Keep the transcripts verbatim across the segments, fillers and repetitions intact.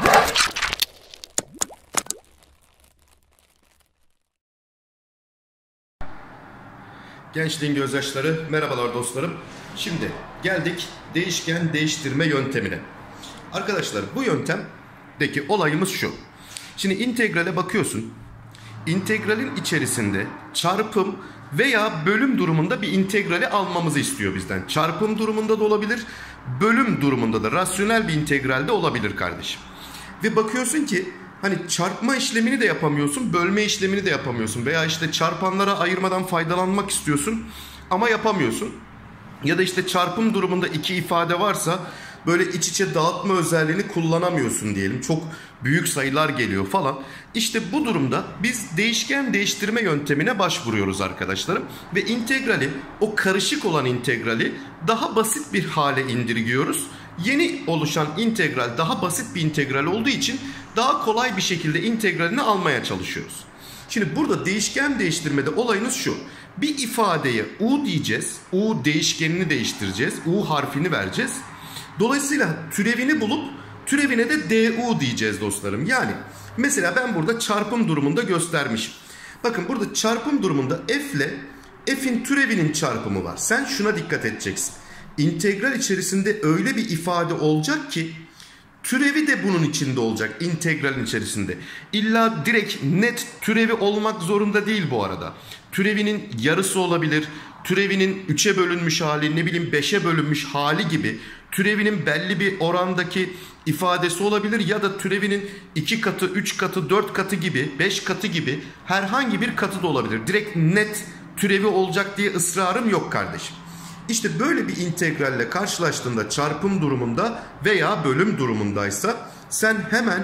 Gençliğin gözyaşları, merhabalar dostlarım. Şimdi geldik değişken değiştirme yöntemine. Arkadaşlar bu yöntemdeki olayımız şu. Şimdi integrale bakıyorsun. İntegralin içerisinde çarpım veya bölüm durumunda bir integrali almamızı istiyor bizden. Çarpım durumunda da olabilir, bölüm durumunda da, rasyonel bir integral de olabilir kardeşim. Ve bakıyorsun ki hani çarpma işlemini de yapamıyorsun, bölme işlemini de yapamıyorsun. Veya işte çarpanlara ayırmadan faydalanmak istiyorsun ama yapamıyorsun. Ya da işte çarpım durumunda iki ifade varsa böyle iç içe dağıtma özelliğini kullanamıyorsun diyelim. Çok büyük sayılar geliyor falan. İşte bu durumda biz değişken değiştirme yöntemine başvuruyoruz arkadaşlarım. Ve integrali, o karışık olan integrali daha basit bir hale indirgiyoruz. Yeni oluşan integral daha basit bir integral olduğu için daha kolay bir şekilde integralini almaya çalışıyoruz. Şimdi burada değişken değiştirmede olayınız şu. Bir ifadeye u diyeceğiz. U değişkenini değiştireceğiz. U harfini vereceğiz. Dolayısıyla türevini bulup türevine de du diyeceğiz dostlarım. Yani mesela ben burada çarpım durumunda göstermişim. Bakın burada çarpım durumunda f ile f'in türevinin çarpımı var. Sen şuna dikkat edeceksin. İntegral içerisinde öyle bir ifade olacak ki türevi de bunun içinde olacak, integralin içerisinde. İlla direkt net türevi olmak zorunda değil bu arada. Türevinin yarısı olabilir, türevinin üçe bölünmüş hali, ne bileyim beşe bölünmüş hali gibi, türevinin belli bir orandaki ifadesi olabilir ya da türevinin iki katı, üç katı, dört katı gibi, beş katı gibi herhangi bir katı da olabilir. Direkt net türevi olacak diye ısrarım yok kardeşim. İşte böyle bir integralle karşılaştığında çarpım durumunda veya bölüm durumundaysa sen hemen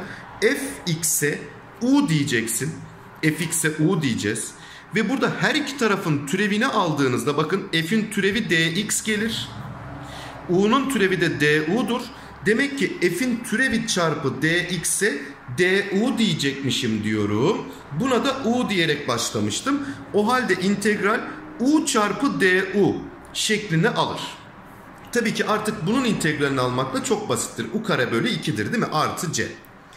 fx'e u diyeceksin. Fx'e u diyeceğiz. Ve burada her iki tarafın türevini aldığınızda bakın f'in türevi dx gelir. U'nun türevi de du'dur. Demek ki f'in türevi çarpı dx'e du diyecekmişim diyorum. Buna da u diyerek başlamıştım. O halde integral u çarpı du şeklini alır. Tabii ki artık bunun integralini almak da çok basittir. U kare bölü iki'dir değil mi? Artı c.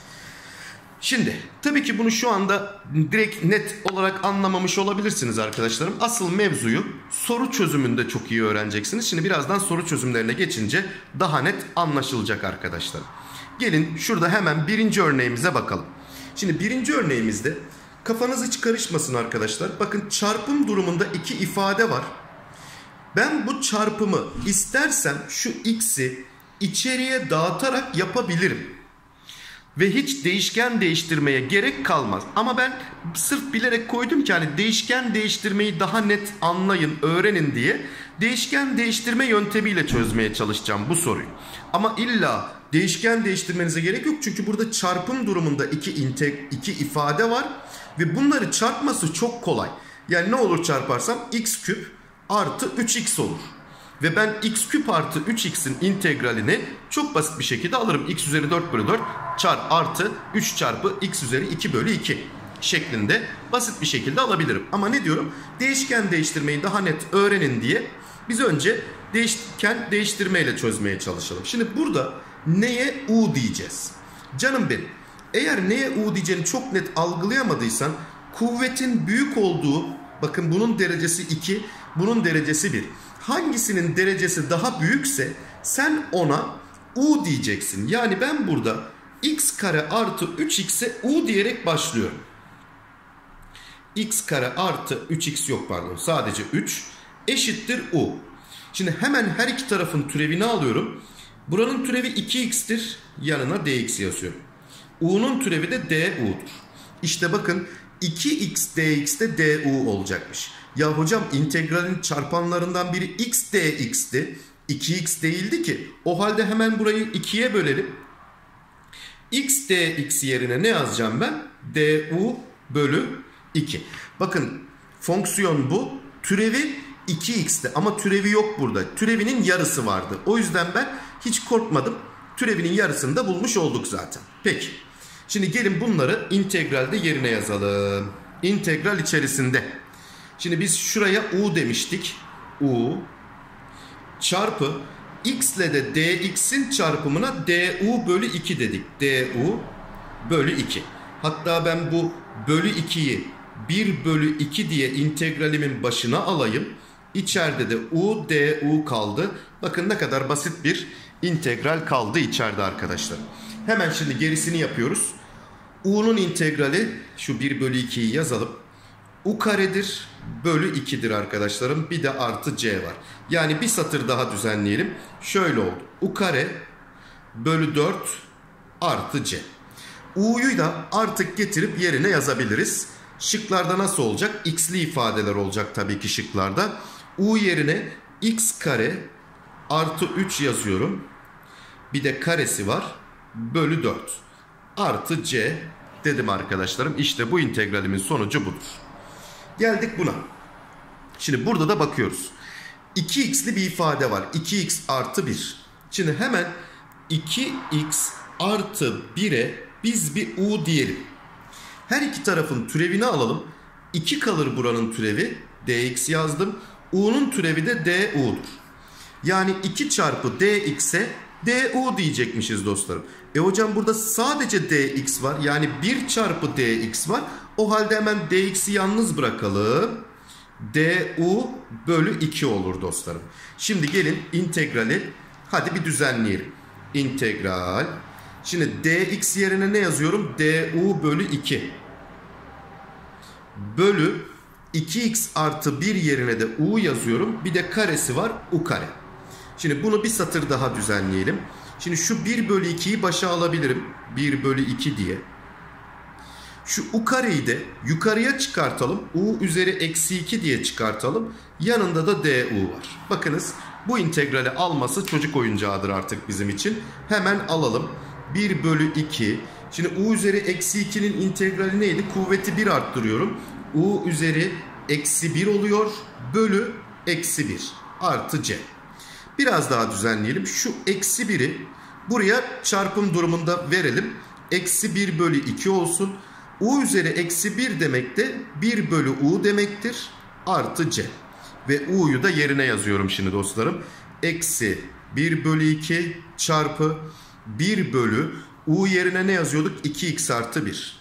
Şimdi tabii ki bunu şu anda direkt net olarak anlamamış olabilirsiniz arkadaşlarım. Asıl mevzuyu soru çözümünde çok iyi öğreneceksiniz. Şimdi birazdan soru çözümlerine geçince daha net anlaşılacak arkadaşlar. Gelin şurada hemen birinci örneğimize bakalım. Şimdi birinci örneğimizde kafanız hiç karışmasın arkadaşlar. Bakın çarpım durumunda iki ifade var. Ben bu çarpımı istersem şu x'i içeriye dağıtarak yapabilirim. Ve hiç değişken değiştirmeye gerek kalmaz. Ama ben sırf bilerek koydum ki hani değişken değiştirmeyi daha net anlayın, öğrenin diye değişken değiştirme yöntemiyle çözmeye çalışacağım bu soruyu. Ama illa değişken değiştirmenize gerek yok. Çünkü burada çarpım durumunda iki, integ iki ifade var. Ve bunları çarpması çok kolay. Yani ne olur çarparsam x küp artı üç x olur. Ve ben x küp artı üç x'in integralini çok basit bir şekilde alırım. X üzeri dört bölü dört çarp artı üç çarpı x üzeri iki bölü iki şeklinde basit bir şekilde alabilirim. Ama ne diyorum? Değişken değiştirmeyi daha net öğrenin diye biz önce değişken değiştirmeyle çözmeye çalışalım. Şimdi burada neye u diyeceğiz? Canım benim, eğer neye u diyeceğini çok net algılayamadıysan kuvvetin büyük olduğu, bakın bunun derecesi iki, bunun derecesi bir. Hangisinin derecesi daha büyükse sen ona u diyeceksin. Yani ben burada x kare artı üç x'e u diyerek başlıyorum. X kare artı üç x yok pardon, sadece üç eşittir u. Şimdi hemen her iki tarafın türevini alıyorum. Buranın türevi iki x'tir. Yanına dx yazıyorum. U'nun türevi de du'dur. İşte bakın iki x dx de du olacakmış. Ya hocam integralin çarpanlarından biri x dx'ti. iki x değildi ki. O halde hemen burayı ikiye bölelim. X dx yerine ne yazacağım ben? Du bölü iki. Bakın fonksiyon bu. Türevi iki x'ti ama türevi yok burada. Türevinin yarısı vardı. O yüzden ben hiç korkmadım. Türevinin yarısını da bulmuş olduk zaten. Peki. Şimdi gelin bunları integralde yerine yazalım. İntegral içerisinde. Şimdi biz şuraya u demiştik. U çarpı x ile de dx'in çarpımına du bölü iki dedik. Du bölü iki. Hatta ben bu bölü ikiyi bir bölü iki diye integralimin başına alayım. İçeride de u du kaldı. Bakın ne kadar basit bir integral kaldı içeride arkadaşlar. Hemen şimdi gerisini yapıyoruz. U'nun integrali şu bir bölü ikiyi yazalım. U karedir bölü ikidir arkadaşlarım. Bir de artı c var. Yani bir satır daha düzenleyelim. Şöyle oldu. U kare bölü dört artı c. U'yu da artık getirip yerine yazabiliriz. Şıklarda nasıl olacak? X'li ifadeler olacak tabii ki şıklarda. U yerine x kare artı üç yazıyorum. Bir de karesi var. Bölü dört. Artı c dedim arkadaşlarım. İşte bu integralimin sonucu budur. Geldik buna. Şimdi burada da bakıyoruz. iki x'li bir ifade var. iki x artı bir. Şimdi hemen iki x artı bire biz bir u diyelim. Her iki tarafın türevini alalım. iki kalır buranın türevi. Dx yazdım. U'nun türevi de du'dur. Yani iki çarpı dx'e du diyecekmişiz dostlarım. E hocam burada sadece dx var. Yani bir çarpı dx var. O halde hemen dx'i yalnız bırakalım. Du bölü iki olur dostlarım. Şimdi gelin integrali hadi bir düzenleyelim. İntegral. Şimdi dx yerine ne yazıyorum? Du bölü iki. Bölü iki x artı bir yerine de u yazıyorum. Bir de karesi var, u kare. Şimdi bunu bir satır daha düzenleyelim. Şimdi şu bir bölü ikiyi başa alabilirim. bir bölü iki diye. Şu u kareyi de yukarıya çıkartalım. U üzeri eksi iki diye çıkartalım. Yanında da du var. Bakınız bu integrali alması çocuk oyuncağıdır artık bizim için. Hemen alalım. bir bölü iki. Şimdi u üzeri eksi ikinin integrali neydi? Kuvveti bir arttırıyorum. U üzeri eksi bir oluyor. Bölü eksi bir. Artı c. Biraz daha düzenleyelim. Şu eksi biri buraya çarpım durumunda verelim. Eksi bir bölü iki olsun. U üzeri eksi bir demek de bir bölü u demektir. Artı c. Ve u'yu da yerine yazıyorum şimdi dostlarım. Eksi bir bölü iki çarpı bir bölü u yerine ne yazıyorduk? iki x artı bir.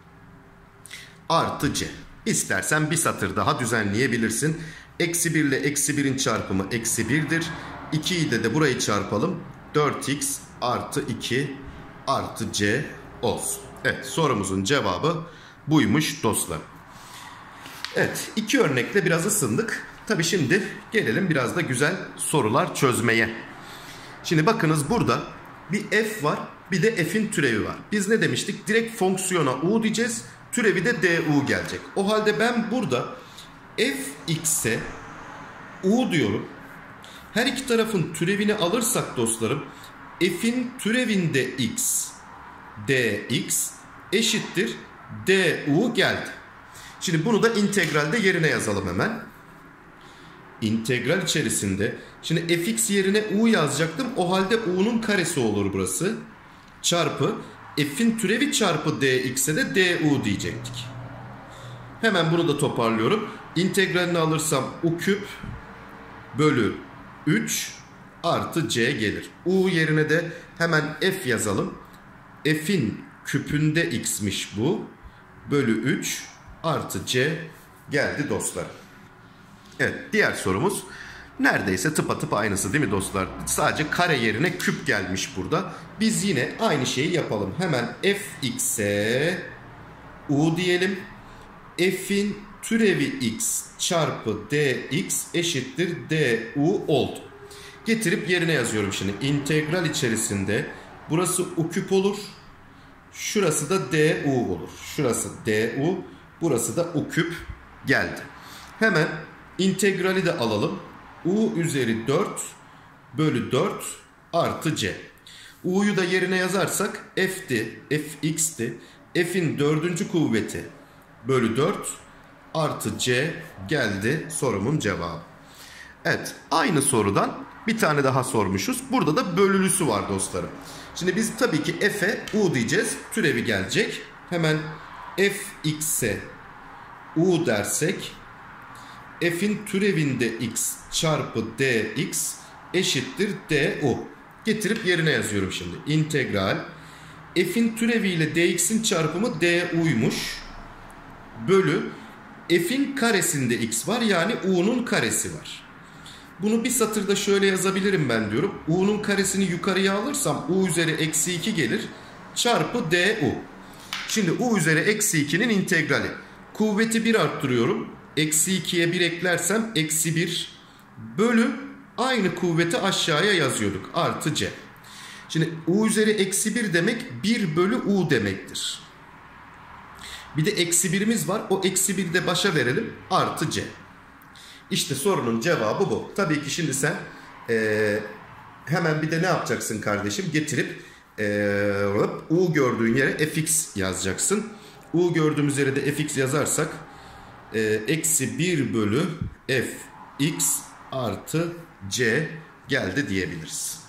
Artı c. İstersen bir satır daha düzenleyebilirsin. Eksi bir ile eksi birin çarpımı eksi birdir. ikiyi de de burayı çarpalım. dört x artı iki artı c olsun. Evet, sorumuzun cevabı buymuş dostlar. Evet, iki örnekle biraz ısındık. Tabi şimdi gelelim biraz da güzel sorular çözmeye. Şimdi bakınız burada bir f var, bir de f'in türevi var. Biz ne demiştik? Direkt fonksiyona u diyeceğiz. Türevi de du gelecek. O halde ben burada fx'e u diyorum. Her iki tarafın türevini alırsak dostlarım, f'in türevinde x dx eşittir du geldi. Şimdi bunu da integralde yerine yazalım hemen. İntegral içerisinde şimdi fx yerine u yazacaktım. O halde u'nun karesi olur burası. Çarpı f'in türevi çarpı dx'e de du diyecektik. Hemen bunu da toparlıyorum. İntegralini alırsam u küp bölü üç artı c gelir. U yerine de hemen f yazalım. F'in küpünde x'miş bu. Bölü üç artı c geldi dostlar. Evet, diğer sorumuz neredeyse tıpatıp aynısı değil mi dostlar? Sadece kare yerine küp gelmiş burada. Biz yine aynı şeyi yapalım. Hemen fx'e u diyelim. F'in türevi x çarpı dx eşittir du oldu. Getirip yerine yazıyorum şimdi. İntegral içerisinde burası u küp olur. Şurası da du olur. Şurası du. Burası da u küp geldi. Hemen integrali de alalım. U üzeri dört bölü dört artı c. U'yu da yerine yazarsak f'ti, fx'ti. F'in dördüncü kuvveti bölü dört artı c geldi sorumun cevabı. Evet, aynı sorudan bir tane daha sormuşuz. Burada da bölülüsü var dostlarım. Şimdi biz tabii ki f'e u diyeceğiz. Türevi gelecek. Hemen fx'e u dersek f'in türevinde x çarpı dx eşittir du. Getirip yerine yazıyorum şimdi. İntegral F'in türeviyle dx'in çarpımı du'ymuş. Bölü f'in karesinde x var, yani u'nun karesi var. Bunu bir satırda şöyle yazabilirim ben diyorum. U'nun karesini yukarıya alırsam u üzeri eksi iki gelir. Çarpı du. Şimdi u üzeri eksi ikinin integrali. Kuvveti bir arttırıyorum. Eksi ikiye bir eklersem eksi bir bölü aynı kuvveti aşağıya yazıyorduk. Artı c. Şimdi u üzeri eksi bir demek bir bölü u demektir. Bir de eksi birimiz var. O eksi biri de başa verelim. Artı c. İşte sorunun cevabı bu. Tabii ki şimdi sen ee, hemen bir de ne yapacaksın kardeşim? Getirip ee, u gördüğün yere fx yazacaksın. U gördüğümüz yere de fx yazarsak ee, eksi bir bölü fx artı c geldi diyebiliriz.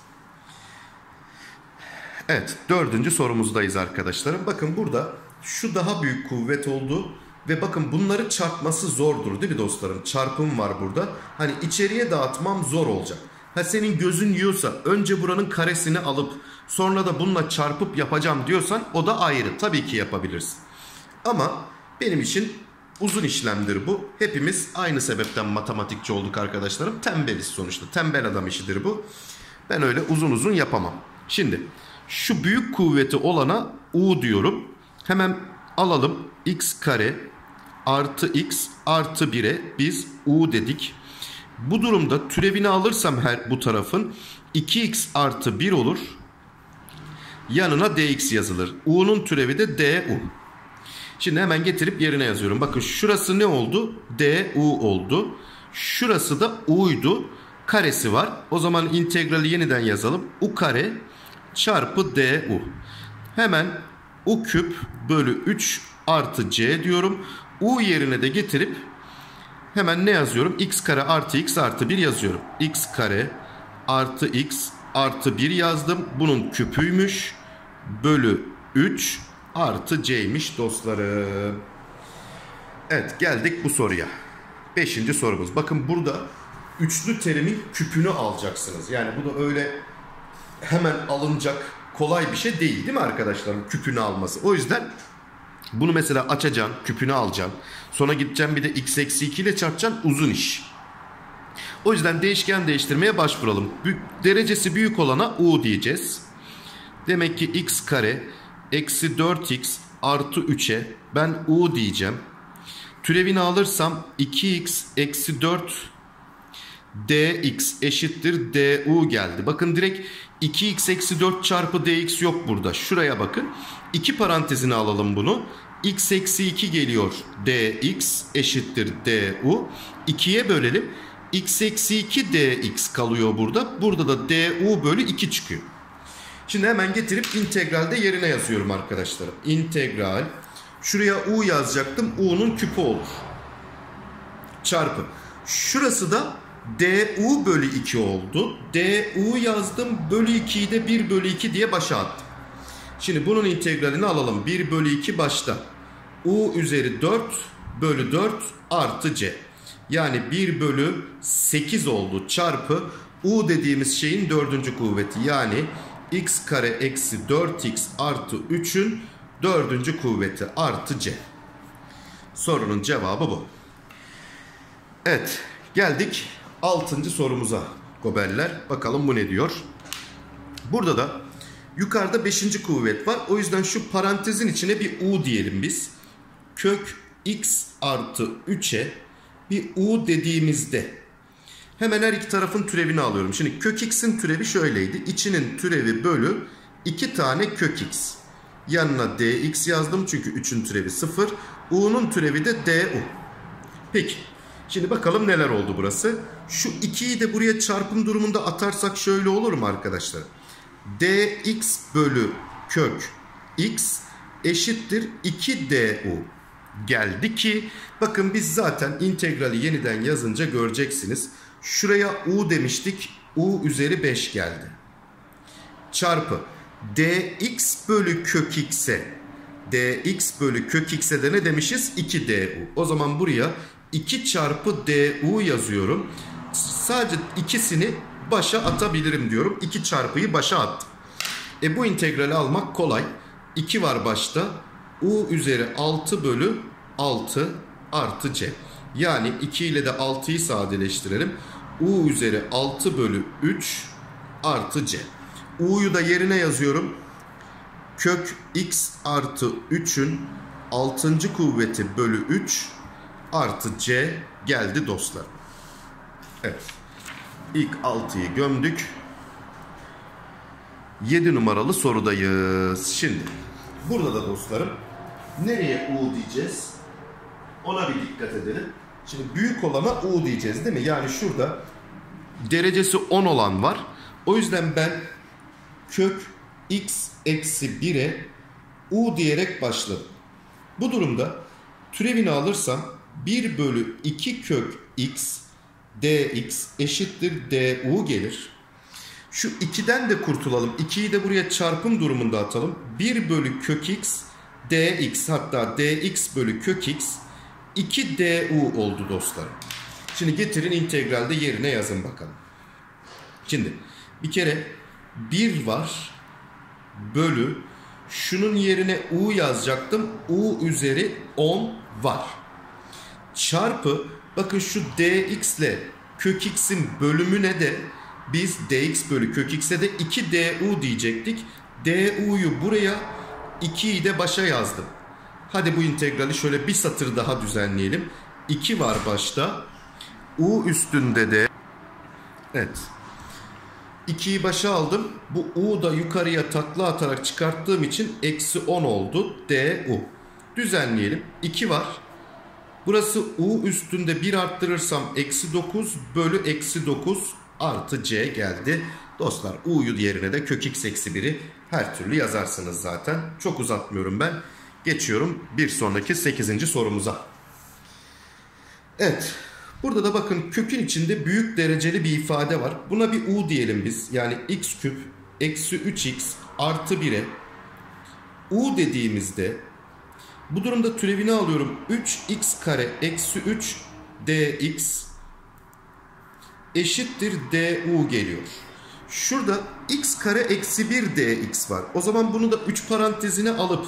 Evet, dördüncü sorumuzdayız arkadaşlarım. Bakın burada şu daha büyük kuvvet oldu. Ve bakın bunları çarpması zordur değil mi dostlarım? Çarpım var burada. Hani içeriye dağıtmam zor olacak. Ha senin gözün yiyorsa önce buranın karesini alıp sonra da bununla çarpıp yapacağım diyorsan o da ayrı. Tabii ki yapabilirsin. Ama benim için uzun işlemdir bu. Hepimiz aynı sebepten matematikçi olduk arkadaşlarım. Tembeliz sonuçta. Tembel adam işidir bu. Ben öyle uzun uzun yapamam. Şimdi şu büyük kuvveti olana u diyorum. Hemen alalım. X kare artı x artı bire biz u dedik. Bu durumda türevini alırsam her bu tarafın iki x artı bir olur. Yanına dx yazılır. U'nun türevi de du. Şimdi hemen getirip yerine yazıyorum. Bakın şurası ne oldu? Du oldu. Şurası da u'ydu. Karesi var. O zaman integrali yeniden yazalım. U kare çarpı du. Hemen u küp bölü üç artı c diyorum. U yerine de getirip hemen ne yazıyorum? X kare artı x artı bir yazıyorum. X kare artı x artı bir yazdım. Bunun küpüymüş. Bölü üç artı c'ymiş dostlarım. Evet, geldik bu soruya. Beşinci sorumuz. Bakın burada üçlü terimin küpünü alacaksınız. Yani bu da öyle hemen alınacak kolay bir şey değil değil mi arkadaşlarım? Küpünü alması. O yüzden bunu mesela açacaksın, küpünü alacaksın. Sonra gideceksin bir de x eksi iki ile çarpacaksın, uzun iş. O yüzden değişken değiştirmeye başvuralım. Derecesi büyük olana u diyeceğiz. Demek ki x kare eksi dört x artı üçe ben u diyeceğim. Türevini alırsam iki x eksi dört dx eşittir du geldi. Bakın direkt iki x eksi dört çarpı dx yok burada. Şuraya bakın. iki parantezine alalım bunu. X eksi iki geliyor. Dx eşittir du. ikiye bölelim. X eksi iki dx kalıyor burada. Burada da du bölü iki çıkıyor. Şimdi hemen getirip integralde yerine yazıyorum arkadaşlarım. İntegral. Şuraya u yazacaktım. U'nun küpü olur. Çarpı. Şurası da du bölü iki oldu. Du yazdım. Bölü ikiyi de bir bölü iki diye başa attım. Şimdi bunun integralini alalım. bir bölü iki başta. U üzeri dört bölü dört artı c. Yani bir bölü sekiz oldu. Çarpı u dediğimiz şeyin dördüncü kuvveti. Yani x kare eksi dört x artı üçün dördüncü kuvveti artı c. Sorunun cevabı bu. Evet, geldik altıncı sorumuza goberler. Bakalım bu ne diyor? Burada da yukarıda beşinci kuvvet var. O yüzden şu parantezin içine bir u diyelim biz. Kök x artı üçe bir u dediğimizde hemen her iki tarafın türevini alıyorum. Şimdi kök x'in türevi şöyleydi. İçinin türevi bölü iki tane kök x. Yanına dx yazdım çünkü üçün türevi sıfır. U'nun türevi de du. Peki. Şimdi bakalım neler oldu burası. Şu ikiyi de buraya çarpım durumunda atarsak şöyle olur mu arkadaşlar? Dx bölü kök x eşittir iki du. Geldi ki bakın biz zaten integrali yeniden yazınca göreceksiniz. Şuraya u demiştik. U üzeri beş geldi. Çarpı dx bölü kök x'e dx bölü kök x'e de ne demişiz? iki du. O zaman buraya iki çarpı du yazıyorum. Sadece ikisini başa atabilirim diyorum. iki çarpıyı başa attım. E bu integrali almak kolay. iki var başta. U üzeri altı bölü altı artı C. Yani iki ile de altıyı sadeleştirelim. U üzeri altı bölü üç artı C. U'yu da yerine yazıyorum. Kök x artı üçün altıncı kuvveti bölü üç artı C geldi dostlar. Evet. İlk altıyı gömdük. yedi numaralı sorudayız. Şimdi burada da dostlarım nereye U diyeceğiz? Ona bir dikkat edelim. Şimdi büyük olana U diyeceğiz değil mi? Yani şurada derecesi on olan var. O yüzden ben kök x eksi bire U diyerek başladım. Bu durumda türevini alırsam bir bölü iki kök x dx eşittir du gelir. Şu ikiden de kurtulalım. ikiyi de buraya çarpım durumunda atalım. bir bölü kök x dx, hatta dx bölü kök x iki du oldu dostlarım. Şimdi getirin integralde yerine yazın bakalım. Şimdi bir kere bir var bölü şunun yerine u yazacaktım. U üzeri on var. Çarpı bakın şu dx ile kök x'in bölümüne de biz dx bölü kök x'e de iki du diyecektik. Du'yu buraya, ikiyi de başa yazdım. Hadi bu integrali şöyle bir satır daha düzenleyelim. iki var başta. U üstünde de evet. ikiyi başa aldım. Bu u da yukarıya takla atarak çıkarttığım için eksi on oldu. Du. Düzenleyelim. iki var. Burası u üstünde bir arttırırsam eksi dokuz bölü eksi dokuz artı c geldi. Dostlar u'yu yerine de kök x eksi biri her türlü yazarsınız zaten. Çok uzatmıyorum ben. Geçiyorum bir sonraki sekizinci sorumuza. Evet. Burada da bakın kökün içinde büyük dereceli bir ifade var. Buna bir u diyelim biz. Yani x küp eksi üç x artı bire u dediğimizde bu durumda türevini alıyorum. üç x kare eksi üç dx eşittir du geliyor. Şurada x kare eksi bir dx var. O zaman bunu da üç parantezine alıp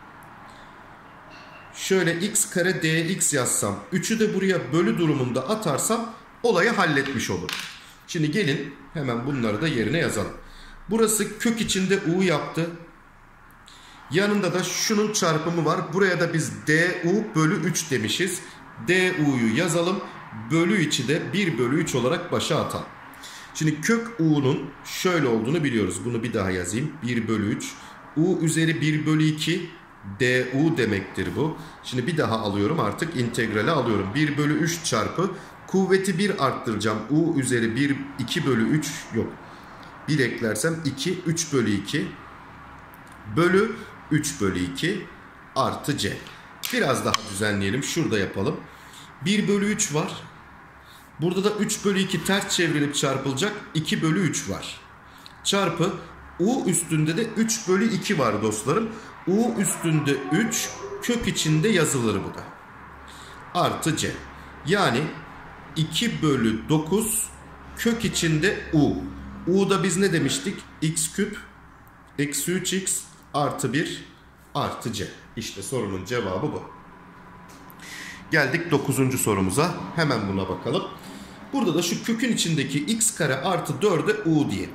şöyle x kare dx yazsam, üçü de buraya bölü durumunda atarsam olayı halletmiş olur. Şimdi gelin hemen bunları da yerine yazalım. Burası kök içinde u yaptı. Yanında da şunun çarpımı var. Buraya da biz du bölü üç demişiz. Du'yu yazalım. Bölü içi de bir bölü üç olarak başa atalım. Şimdi kök u'nun şöyle olduğunu biliyoruz. Bunu bir daha yazayım. bir bölü üç. U üzeri bir bölü iki. Du demektir bu. Şimdi bir daha alıyorum, artık integrale alıyorum. bir bölü üç çarpı kuvveti bir arttıracağım. U üzeri bir, iki bölü üç yok. bir eklersem iki, üç bölü iki bölü üç bölü iki artı c. Biraz daha düzenleyelim. Şurada yapalım. bir bölü üç var. Burada da üç bölü iki ters çevrilip çarpılacak. iki bölü üç var. Çarpı u üstünde de üç bölü iki var dostlarım. U üstünde üç, kök içinde yazılır bu da. Artı c. Yani iki bölü dokuz kök içinde u. U'da biz ne demiştik? X küp eksi üç x artı bir artı c. İşte sorunun cevabı bu. Geldik dokuzuncu sorumuza. Hemen buna bakalım. Burada da şu kökün içindeki x kare artı dörde u diye.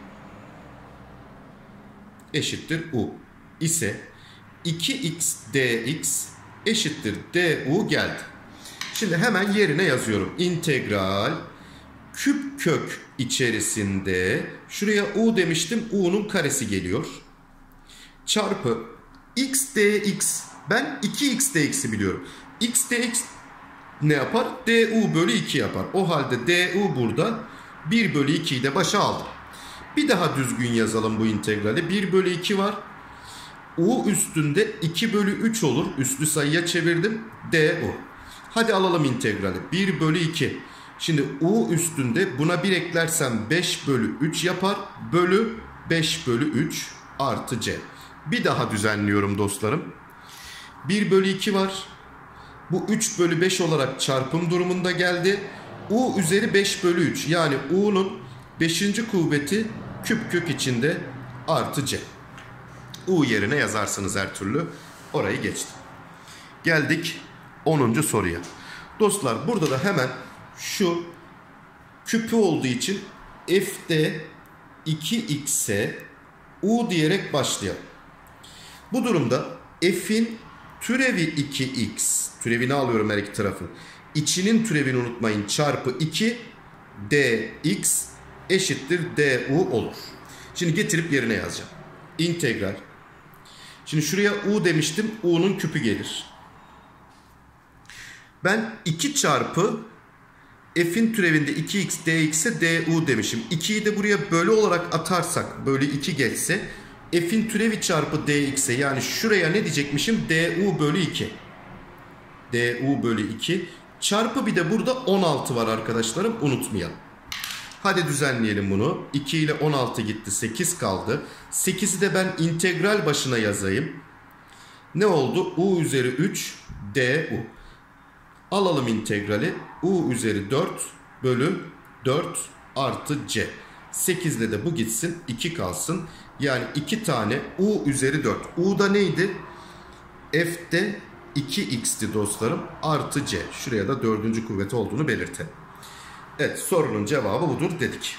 Eşittir u. İse iki x dx eşittir du geldi. Şimdi hemen yerine yazıyorum. İntegral küp kök içerisinde şuraya u demiştim. U'nun karesi geliyor. Çarpı x dx. Ben iki x dx'i biliyorum. X dx ne yapar? Du bölü iki yapar. O halde du burada bir bölü ikiyi de başa aldım. Bir daha düzgün yazalım bu integrali. bir bölü iki var. U üstünde iki bölü üç olur. Üslü sayıya çevirdim. Du. Hadi alalım integrali. bir bölü iki. Şimdi u üstünde buna bir eklersem beş bölü üç yapar. Bölü beş bölü üç artı c. Bir daha düzenliyorum dostlarım. bir bölü iki var. Bu üç bölü beş olarak çarpım durumunda geldi. U üzeri beş bölü üç. Yani u'nun beşinci kuvveti küp kök içinde artı c. U yerine yazarsınız her türlü. Orayı geçtim. Geldik onuncu soruya. Dostlar burada da hemen şu küpü olduğu için f'de iki x'e u diyerek başlayalım. Bu durumda f'in türevi iki x, türevini alıyorum her iki tarafın, içinin türevini unutmayın, çarpı iki dx eşittir du olur. Şimdi getirip yerine yazacağım. İntegral. Şimdi şuraya u demiştim, u'nun küpü gelir. Ben iki çarpı f'in türevinde iki x dx'e du demişim. ikiyi de buraya bölü olarak atarsak, bölü iki geçse, f'in türevi çarpı dx'e, yani şuraya ne diyecekmişim? Du bölü iki. Du bölü iki. Çarpı bir de burada on altı var arkadaşlarım, unutmayalım. Hadi düzenleyelim bunu. iki ile on altı gitti, sekiz kaldı. sekizi de ben integral başına yazayım. Ne oldu? U üzeri üç du. Alalım integrali. U üzeri dört bölü dört artı c. sekiz ile de bu gitsin, iki kalsın. Yani iki tane u üzeri dört. U da neydi? F'de iki x'ti dostlarım. Artı c. Şuraya da dördüncü kuvveti olduğunu belirtelim. Evet, sorunun cevabı budur dedik.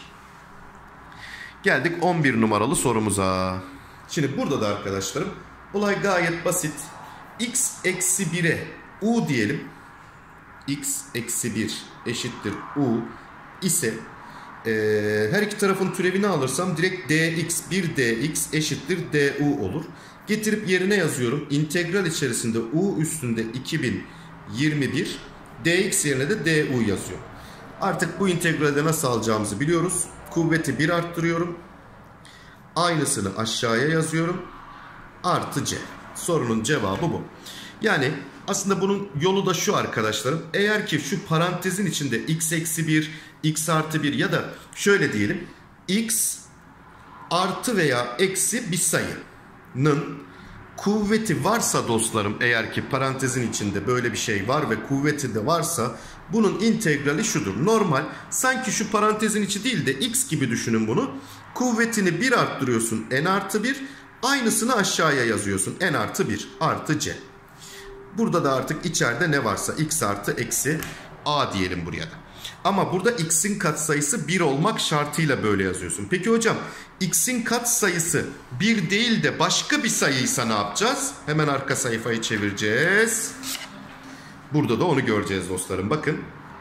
Geldik on bir numaralı sorumuza. Şimdi burada da arkadaşlarım olay gayet basit. X eksi bire u diyelim. X eksi bir eşittir u ise e, her iki tarafın türevini alırsam direkt dx bir dx eşittir du olur. Getirip yerine yazıyorum. İntegral içerisinde u üstünde iki bin yirmi bir, dx yerine de du yazıyorum. Artık bu integralde nasıl alacağımızı biliyoruz. Kuvveti bir arttırıyorum. Aynısını aşağıya yazıyorum. Artı c. Sorunun cevabı bu. Yani aslında bunun yolu da şu arkadaşlarım. Eğer ki şu parantezin içinde x eksi bir, x artı bir ya da şöyle diyelim. X artı veya eksi bir sayının kuvveti varsa dostlarım, eğer ki parantezin içinde böyle bir şey var ve kuvveti de varsa, bunun integrali şudur. Normal, sanki şu parantezin içi değil de x gibi düşünün bunu. Kuvvetini bir arttırıyorsun, n artı bir. Aynısını aşağıya yazıyorsun, n artı bir artı c. Burada da artık içeride ne varsa x artı eksi a diyelim buraya da. Ama burada x'in katsayısı bir olmak şartıyla böyle yazıyorsun. Peki hocam, x'in katsayısı bir değil de başka bir sayıysa ne yapacağız? Hemen arka sayfayı çevireceğiz. Burada da onu göreceğiz dostlarım. Bakın.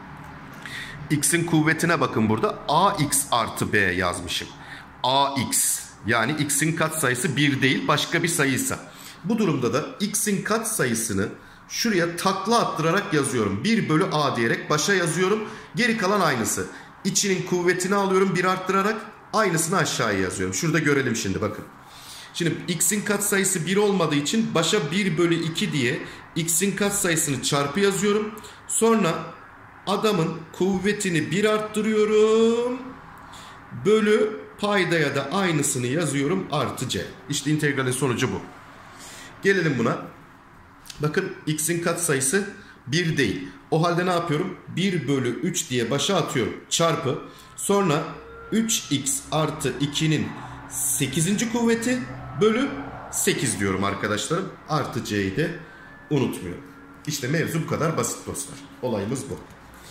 X'in kuvvetine bakın burada. Ax artı b yazmışım. Ax. Yani x'in katsayısı bir değil başka bir sayıysa. Bu durumda da x'in katsayısını şuraya takla attırarak yazıyorum. bir bölü a diyerek başa yazıyorum. Geri kalan aynısı. İçinin kuvvetini alıyorum bir arttırarak. Aynısını aşağıya yazıyorum. Şurada görelim şimdi bakın. Şimdi x'in katsayısı bir olmadığı için başa bir bölü iki diye x'in katsayısını çarpı yazıyorum. Sonra adamın kuvvetini bir arttırıyorum. Bölü paydaya da aynısını yazıyorum artı c. İşte integralin sonucu bu. Gelelim buna. Bakın x'in katsayısı bir değil. O halde ne yapıyorum? bir bölü üç diye başa atıyorum. Çarpı. Sonra üç x artı ikinin sekizinci kuvveti bölü sekiz diyorum arkadaşlarım. Artı c'yi de unutmuyorum. İşte mevzu bu kadar basit dostlar. Olayımız bu.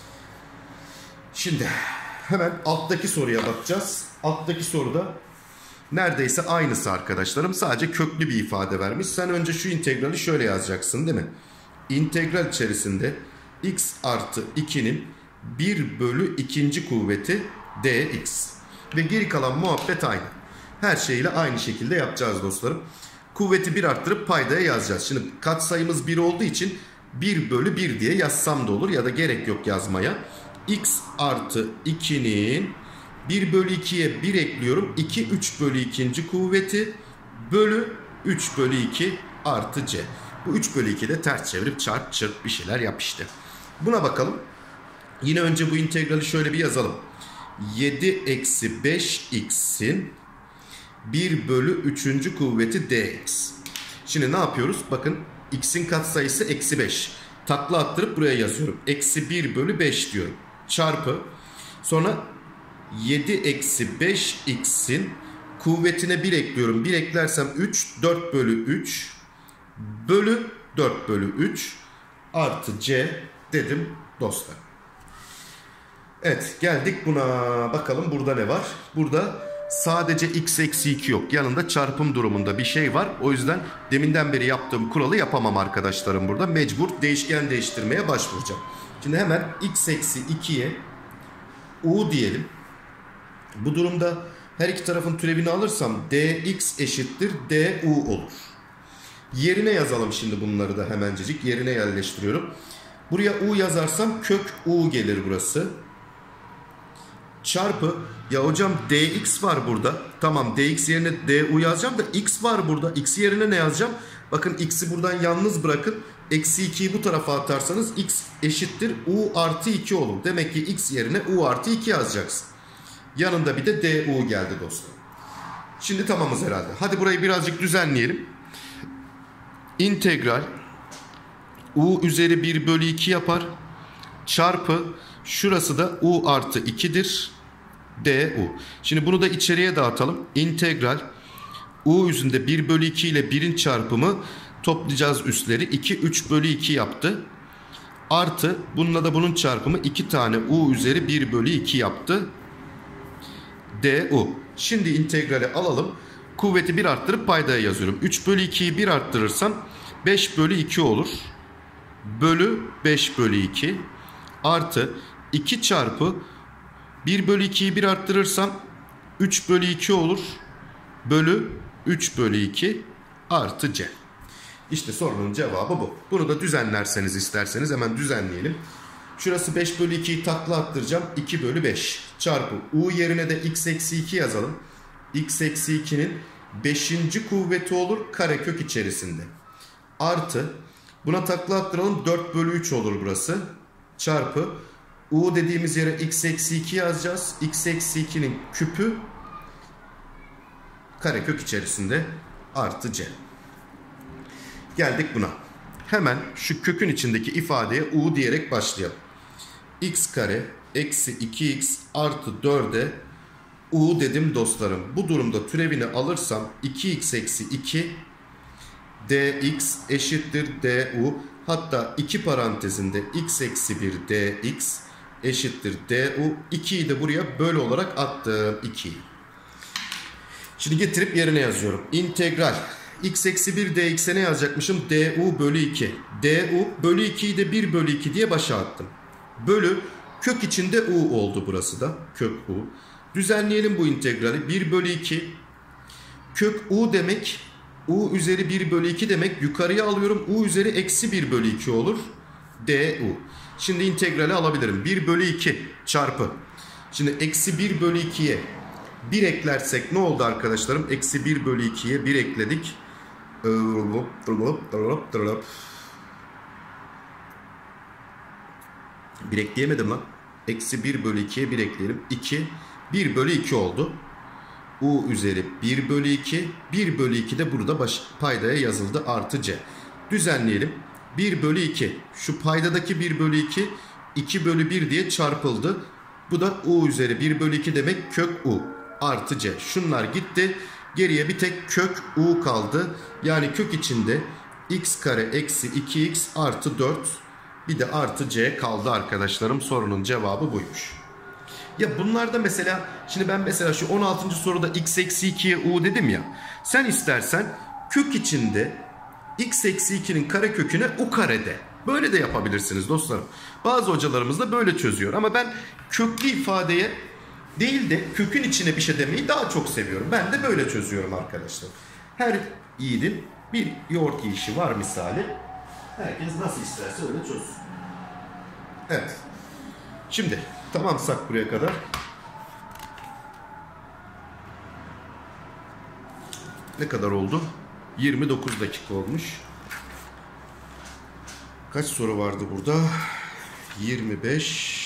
Şimdi hemen alttaki soruya bakacağız. Alttaki soruda neredeyse aynısı arkadaşlarım. Sadece köklü bir ifade vermiş. Sen önce şu integrali şöyle yazacaksın değil mi? İntegral içerisinde x artı ikinin bir bölü ikinci kuvveti dx. Ve geri kalan muhabbet aynı. Her şeyle aynı şekilde yapacağız dostlarım. Kuvveti bir arttırıp paydaya yazacağız. Şimdi katsayımız bir olduğu için bir bölü bir diye yazsam da olur ya da gerek yok yazmaya. X artı ikinin bir bölü ikiye bir ekliyorum. iki üç bölü ikinci kuvveti bölü üç bölü iki artı c. Bu üç bölü ikiyi de ters çevirip çarp çırp bir şeyler yap işte. Buna bakalım. Yine önce bu integrali şöyle bir yazalım. yedi eksi beş x'in bir bölü üçüncü kuvveti dx. Şimdi ne yapıyoruz? Bakın x'in katsayısı eksi beş. Takla attırıp buraya yazıyorum. Eksi bir bölü beş diyorum. Çarpı. Sonra yedi eksi beş x'in kuvvetine bir ekliyorum. bir eklersem üç. dört bölü üç. Bölü dört bölü üç. Artı C dedim dostlar. Evet, geldik buna. Bakalım burada ne var? Burada sadece x eksi iki yok. Yanında çarpım durumunda bir şey var. O yüzden deminden beri yaptığım kuralı yapamam arkadaşlarım burada. Mecbur değişken değiştirmeye başvuracağım. Şimdi hemen x eksi ikiye u diyelim. Bu durumda her iki tarafın türevini alırsam dx eşittir du olur. Yerine yazalım şimdi bunları da hemencecik. Yerine yerleştiriyorum. Buraya u yazarsam kök u gelir burası. Çarpı, ya hocam dx var burada. Tamam, dx yerine du yazacağım da x var burada. X yerine ne yazacağım? Bakın x'i buradan yalnız bırakın. Eksi ikiyi bu tarafa atarsanız x eşittir u artı iki olur. Demek ki x yerine u artı iki yazacaksın. Yanında bir de du geldi dostum. Şimdi tamamız herhalde. Hadi burayı birazcık düzenleyelim. İntegral u üzeri bir bölü iki yapar. Çarpı şurası da u artı iki'dir. Du. Şimdi bunu da içeriye dağıtalım. İntegral u üzerinde bir bölü iki ile birin çarpımı toplayacağız üstleri. iki üç bölü iki yaptı. Artı bununla da bunun çarpımı iki tane u üzeri bir bölü iki yaptı. Du. Şimdi integrali alalım. Kuvveti bir arttırıp paydaya yazıyorum. üç bölü iki'yi bir arttırırsam beş bölü iki olur. Bölü beş bölü iki. Artı iki çarpı bir bölü iki'yi bir arttırırsam üç bölü iki olur. Bölü üç bölü iki artı C. İşte sorunun cevabı bu. Bunu da düzenlerseniz isterseniz hemen düzenleyelim. Şurası beş bölü iki'yi takla attıracağım. iki bölü beş çarpı u yerine de x eksi iki yazalım. X eksi iki'nin beşinci kuvveti olur karekök içerisinde. Artı buna takla attıralım, dört bölü üç olur burası. Çarpı u dediğimiz yere x eksi iki yazacağız. X eksi iki'nin küpü karekök içerisinde artı C. Geldik buna. Hemen şu kökün içindeki ifadeye u diyerek başlayalım. X kare eksi iki x artı dört'e u dedim dostlarım. Bu durumda türevini alırsam iki x eksi iki dx eşittir du. Hatta iki parantezinde x eksi bir dx eşittir du. iki'yi de buraya böl olarak attım. iki'yi. Şimdi getirip yerine yazıyorum. İntegral x eksi bir dx'e ne yazacakmışım? Du bölü iki. Du bölü iki'yi de bir bölü iki diye başa attım. Bölü kök içinde u oldu burası da. Kök u. Düzenleyelim bu integrali. bir bölü iki. Kök u demek u üzeri bir bölü iki demek. Yukarıya alıyorum. U üzeri eksi bir bölü iki olur. Du. Şimdi integrali alabilirim. bir bölü iki çarpı. Şimdi eksi bir bölü iki'ye bir eklersek ne oldu arkadaşlarım? Eksi bir bölü iki'ye bir ekledik. Bir ekleyemedim lan. Eksi bir bölü iki'ye bir ekleyelim. iki. bir bölü iki oldu. U üzeri bir bölü iki. bir bölü iki de burada baş, paydaya yazıldı. Artı C. Düzenleyelim. bir bölü iki. Şu paydadaki bir bölü iki. iki bölü bir diye çarpıldı. Bu da U üzeri bir bölü iki demek kök U. Artı C. Şunlar gitti. Geriye bir tek kök U kaldı. Yani kök içinde x kare eksi iki x artı dört. Bir de artı C kaldı arkadaşlarım. Sorunun cevabı buymuş. Ya bunlarda mesela şimdi ben mesela şu on altıncı soruda x eksi iki'ye u dedim ya. Sen istersen kök içinde x eksi iki'nin kareköküne u karede. Böyle de yapabilirsiniz dostlarım. Bazı hocalarımız da böyle çözüyor. Ama ben köklü ifadeye değil de kökün içine bir şey demeyi daha çok seviyorum. Ben de böyle çözüyorum arkadaşlar. Her yiğidin bir yoğurt yiyişi var misali. Herkes nasıl isterse öyle çözsün. Evet. Şimdi tamamsak buraya kadar. Ne kadar oldu? yirmi dokuz dakika olmuş. Kaç soru vardı burada? yirmi beş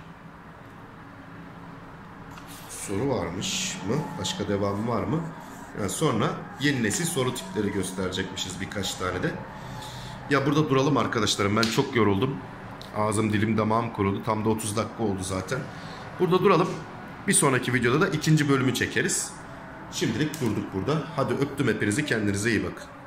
soru varmış mı? Başka devamı var mı? Yani sonra yeni nesil soru tipleri gösterecekmişiz birkaç tane de. Ya burada duralım arkadaşlarım. Ben çok yoruldum. Ağzım, dilim, damağım kurudu. Tam da otuz dakika oldu zaten. Burada duralım. Bir sonraki videoda da ikinci bölümü çekeriz. Şimdilik durduk burada. Hadi öptüm hepinizi. Kendinize iyi bakın.